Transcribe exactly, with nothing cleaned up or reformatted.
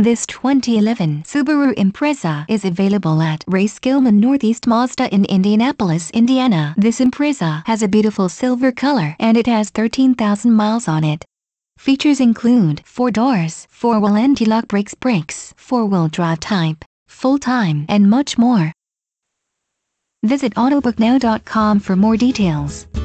This twenty eleven Subaru Impreza is available at Skillman Northeast Mazda in Indianapolis, Indiana. This Impreza has a beautiful silver color and it has thirteen thousand miles on it. Features include four doors, four-wheel anti-lock brakes brakes, four-wheel drive type, full-time, and much more. Visit autobook now dot com for more details.